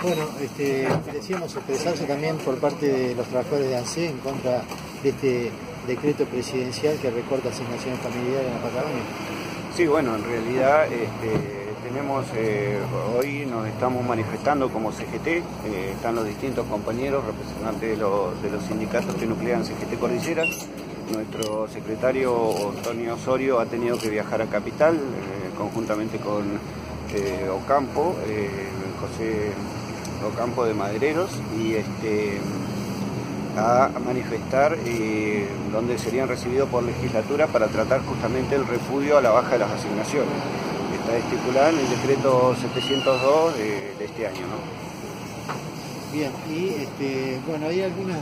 Bueno, decíamos expresarse también por parte de los trabajadores de ANSES en contra de este decreto presidencial que recorta asignaciones familiares en la Patagonia. Sí, bueno, en realidad tenemos, hoy nos estamos manifestando como CGT, están los distintos compañeros, representantes de los sindicatos que nuclean CGT Cordillera. Nuestro secretario Antonio Osorio ha tenido que viajar a Capital, conjuntamente con Ocampo, José Ocampo de Madereros, y a manifestar donde serían recibidos por legislatura para tratar justamente el repudio a la baja de las asignaciones. Está estipulada en el decreto 702 de este año, ¿no? Bien, y bueno, hay algunas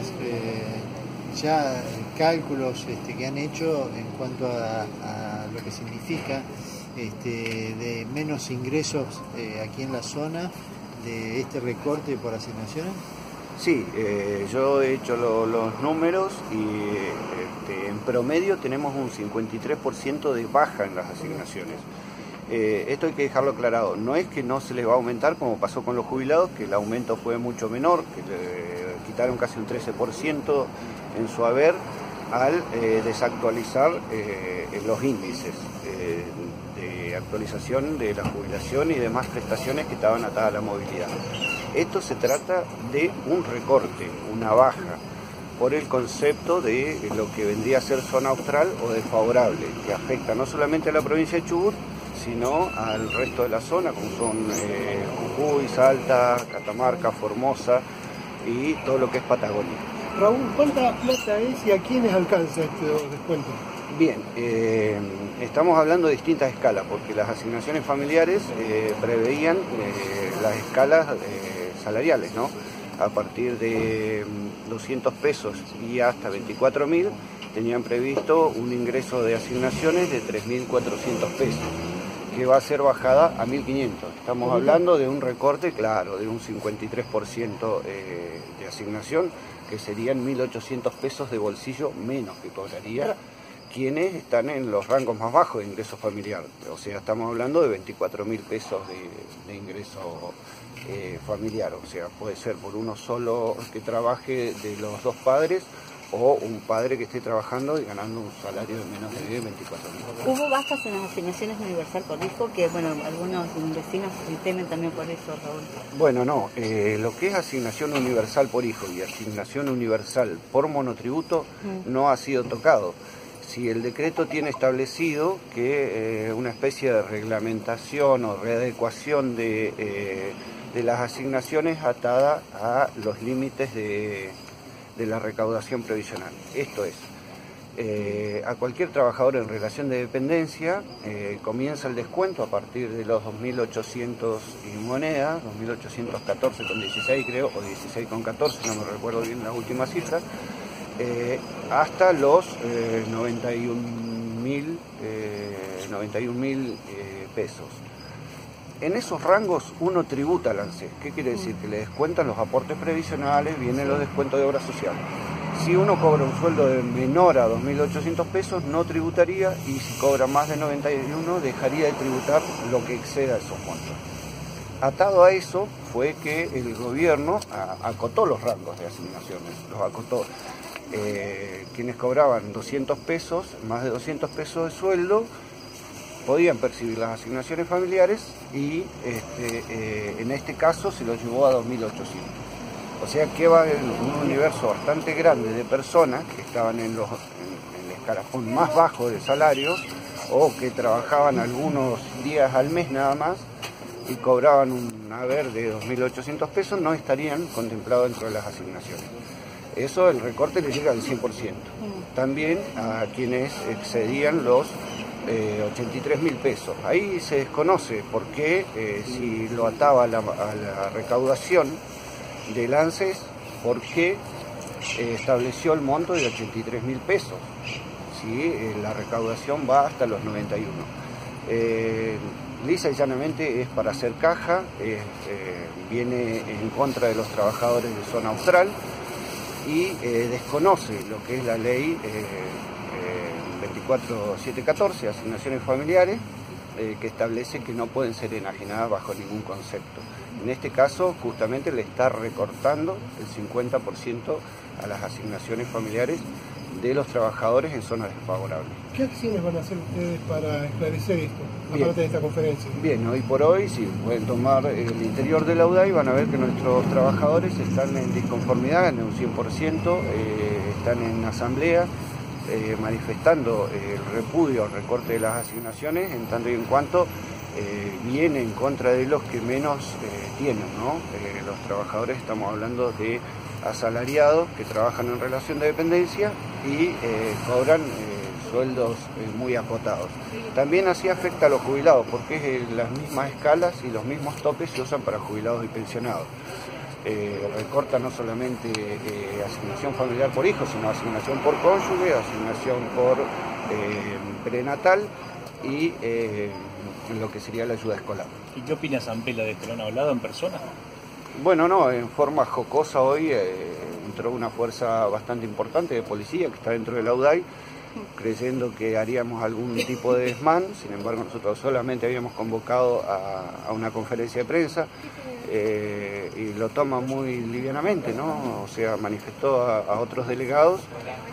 ya cálculos que han hecho en cuanto a lo que significa de menos ingresos aquí en la zona de este recorte por asignaciones. Sí, yo he hecho los números y en promedio tenemos un 53% de baja en las asignaciones. Esto hay que dejarlo aclarado, no es que no se les va a aumentar como pasó con los jubilados, que el aumento fue mucho menor, que le quitaron casi un 13% en su haber al desactualizar los índices de actualización de la jubilación y demás prestaciones que estaban atadas a la movilidad. Esto se trata de un recorte, una baja, por el concepto de lo que vendría a ser zona austral o desfavorable, que afecta no solamente a la provincia de Chubut, sino al resto de la zona, como son Jujuy, Salta, Catamarca, Formosa y todo lo que es Patagonia. Raúl, ¿cuánta plata es y a quiénes alcanza este descuento? Bien, estamos hablando de distintas escalas, porque las asignaciones familiares preveían las escalas salariales, ¿no? A partir de 200 pesos y hasta 24.000 tenían previsto un ingreso de asignaciones de 3.400 pesos, que va a ser bajada a 1.500. Estamos hablando de un recorte, claro, de un 53% de asignación, que serían 1.800 pesos de bolsillo menos que cobraría quienes están en los rangos más bajos de ingreso familiar. O sea, estamos hablando de 24.000 pesos de ingreso familiar. O sea, puede ser por uno solo que trabaje de los dos padres o un padre que esté trabajando y ganando un salario de menos de 24.000. ¿Hubo bajas en las asignaciones universal por hijo? Que, bueno, algunos vecinos temen también por eso, Raúl. Bueno, no. Lo que es asignación universal por hijo y asignación universal por monotributo no ha sido tocado. Si el decreto tiene establecido que una especie de reglamentación o readecuación de las asignaciones atada a los límites de la recaudación previsional. Esto es, a cualquier trabajador en relación de dependencia comienza el descuento a partir de los 2.800 y moneda, 2.814,16 creo, o 16,14, no me recuerdo bien la última cifra, hasta los 91.000 pesos. En esos rangos uno tributa al ANSES. ¿Qué quiere decir? Que le descuentan los aportes previsionales, vienen los descuentos de obra social. Si uno cobra un sueldo menor a 2.800 pesos, no tributaría, y si cobra más de 91, dejaría de tributar lo que exceda esos montos. Atado a eso fue que el gobierno acotó los rangos de asignaciones, los acotó. Quienes cobraban 200 pesos, más de 200 pesos de sueldo, podían percibir las asignaciones familiares y en este caso se lo llevó a 2.800. O sea que va en un universo bastante grande de personas que estaban en el escalafón más bajo de salarios o que trabajaban algunos días al mes nada más y cobraban un haber de 2.800 pesos, no estarían contemplados dentro de las asignaciones. Eso, el recorte le llega al 100%. También a quienes excedían los 83.000 pesos. Ahí se desconoce por qué, si lo ataba a la recaudación del ANSES, por qué estableció el monto de 83.000 pesos, si la recaudación va hasta los 91. Lisa y llanamente es para hacer caja, viene en contra de los trabajadores de zona austral y desconoce lo que es la ley 24714, asignaciones familiares, que establece que no pueden ser enajenadas bajo ningún concepto. En este caso, justamente le está recortando el 50% a las asignaciones familiares de los trabajadores en zonas desfavorables. ¿Qué acciones van a hacer ustedes para esclarecer esto, Bien. aparte de esta conferencia? Bien, hoy por hoy, si pueden tomar el interior de la UDAI, van a ver que nuestros trabajadores están en disconformidad, en un 100%, están en asamblea, manifestando el repudio al recorte de las asignaciones, en tanto y en cuanto viene en contra de los que menos tienen, ¿no? Los trabajadores, estamos hablando de asalariados que trabajan en relación de dependencia y cobran sueldos muy acotados. También así afecta a los jubilados, porque las mismas escalas y los mismos topes se usan para jubilados y pensionados. Recorta no solamente asignación familiar por hijo, sino asignación por cónyuge, asignación por prenatal y lo que sería la ayuda escolar. ¿Y qué opina Zampella de esto? ¿Lo han hablado en persona? Bueno, no, en forma jocosa hoy entró una fuerza bastante importante de policía que está dentro de la UDAI, creyendo que haríamos algún tipo de desmán. Sin embargo, nosotros solamente habíamos convocado a una conferencia de prensa y lo toma muy livianamente, ¿no? O sea, manifestó a otros delegados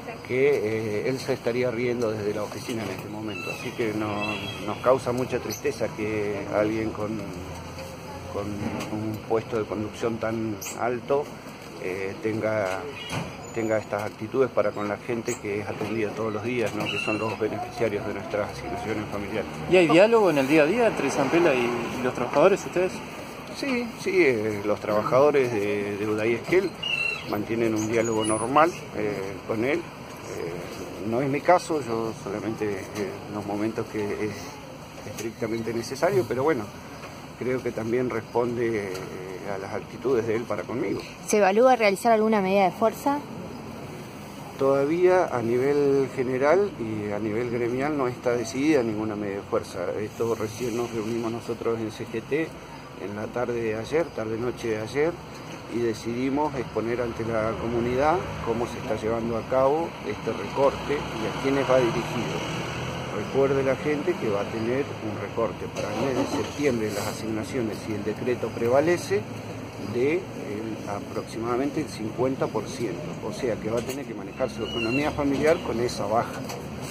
que él se estaría riendo desde la oficina en este momento. Así que nos causa mucha tristeza que alguien con un puesto de conducción tan alto tenga estas actitudes para con la gente que es atendida todos los días, ¿no? Que son los beneficiarios de nuestras asignaciones familiares. ¿Y hay diálogo en el día a día entre Zampella y los trabajadores, ustedes? Sí, los trabajadores de UDAI Esquel mantienen un diálogo normal con él. No es mi caso, yo solamente en los momentos que es estrictamente necesario, pero bueno, creo que también responde a las actitudes de él para conmigo. ¿Se evalúa realizar alguna medida de fuerza? Todavía a nivel general y a nivel gremial no está decidida ninguna medida de fuerza. Esto recién nos reunimos nosotros en CGT en la tarde-noche de ayer, y decidimos exponer ante la comunidad cómo se está llevando a cabo este recorte y a quiénes va dirigido. Recuerde la gente que va a tener un recorte para el mes de septiembre las asignaciones, si el decreto prevalece, de aproximadamente el 50%. O sea que va a tener que manejar su economía familiar con esa baja.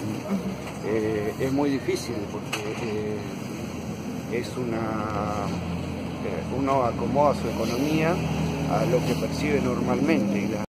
Es muy difícil porque uno acomoda su economía a lo que percibe normalmente y